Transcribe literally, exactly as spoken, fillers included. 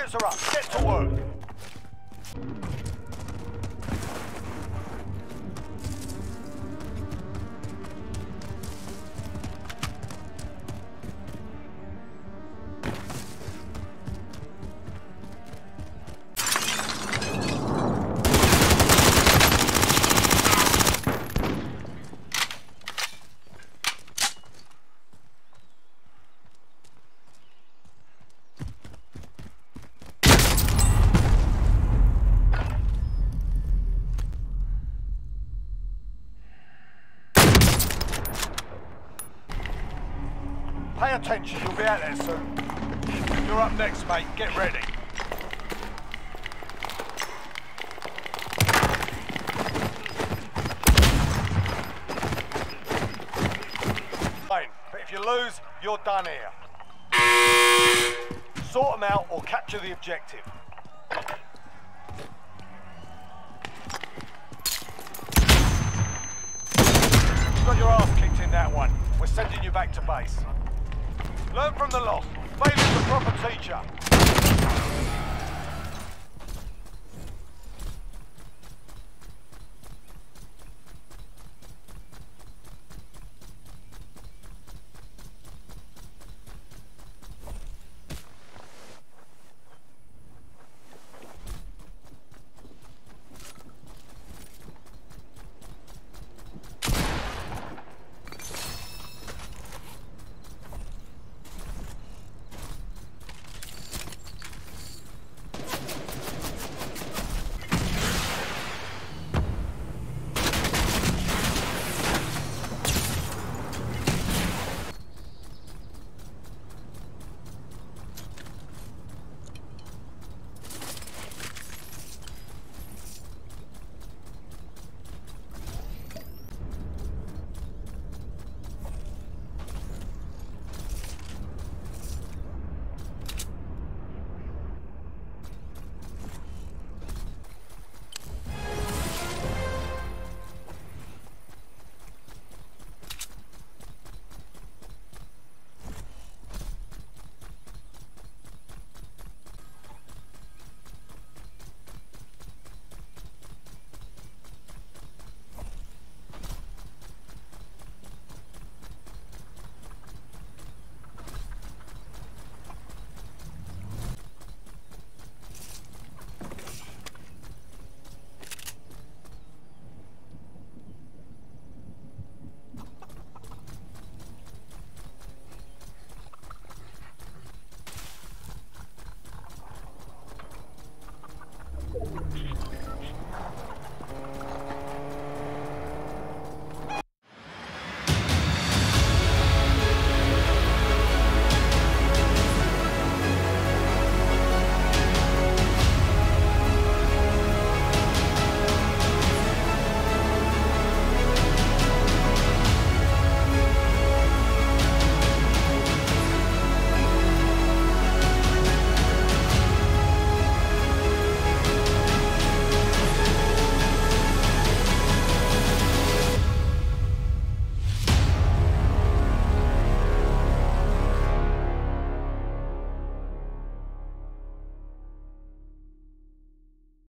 Targets are up. Get to work. Pay attention, you'll be out there soon. You're up next, mate. Get ready. Fine, but if you lose, you're done here. Sort them out or capture the objective. You got your ass kicked in that one. We're sending you back to base. Learn from the loss. Vader's the proper teacher.